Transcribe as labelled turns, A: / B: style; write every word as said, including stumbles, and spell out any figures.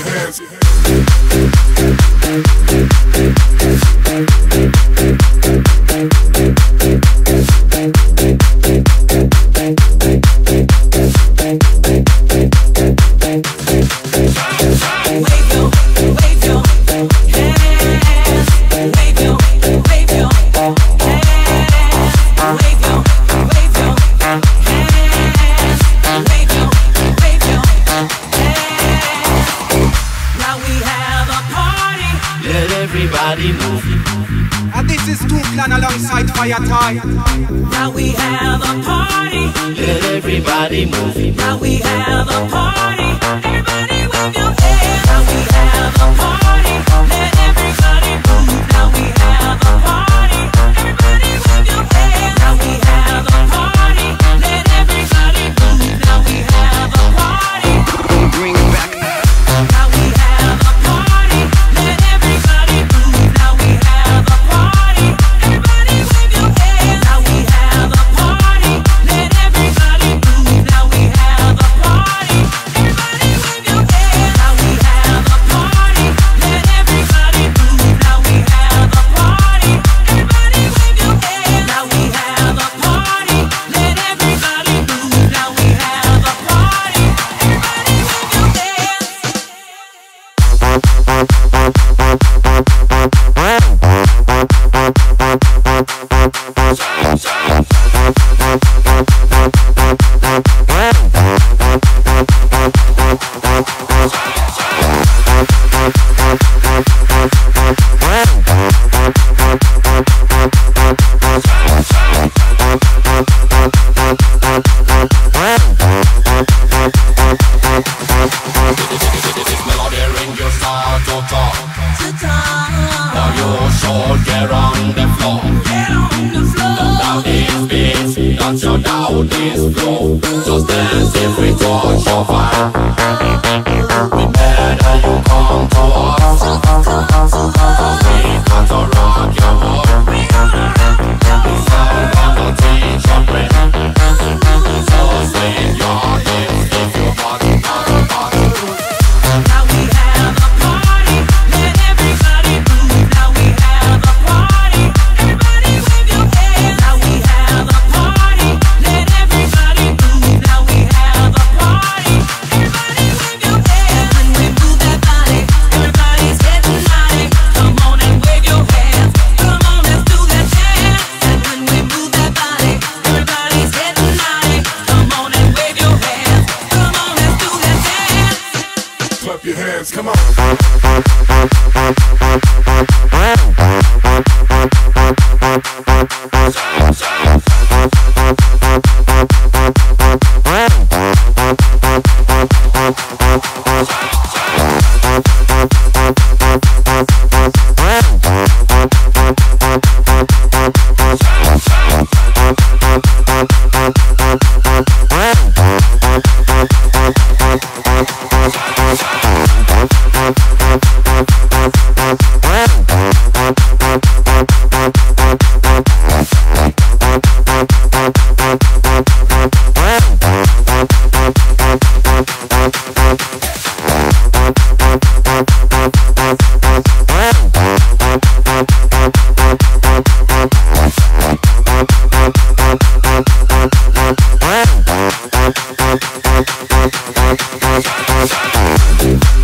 A: hands.
B: Alongside Fire Time.
C: Now we have a party.
D: Let everybody move.
C: Now we have a party. Everybody wave your hands. Now we have a party. Let everybody move. Now we have a party. Everybody wave your hands. Now we have a party. Let everybody move. Now we have a party.
B: Bring back.
C: Now we have a party. Let everybody move. Now we have a party. Everybody wave your hands. Now we have a party. Let everybody move. Now we have a party. Everybody wave your hands. Now we have a party. Let everybody move. Now we have a party. Everybody wave your hands. Now we have a party. Let everybody move. Now we have a party. Everybody wave your
D: This melody ring, you start to talk. Or you should get on the floor.
C: Get on the floor.
D: Don't doubt this beat, don't you doubt this flow. Just dance if we touch your fire. We better you come to us. We got to rock your world. The sound gonna teach your brain. So swing your hips if you body, body, body.
C: Now we have a party. Let everybody move. Now we have a party. Everybody wave your hands. Now we have a party. Let everybody move. Now we have a party. Everybody wave your hands. When we move that body, everybody's getting naughty. Come on and wave your hands. Come on, let's do that dance. And when we move that body, everybody's getting naughty. Come on and wave your hands. Come on, let's do that dance.
A: Clap your hands, come on.
D: We'll be right back.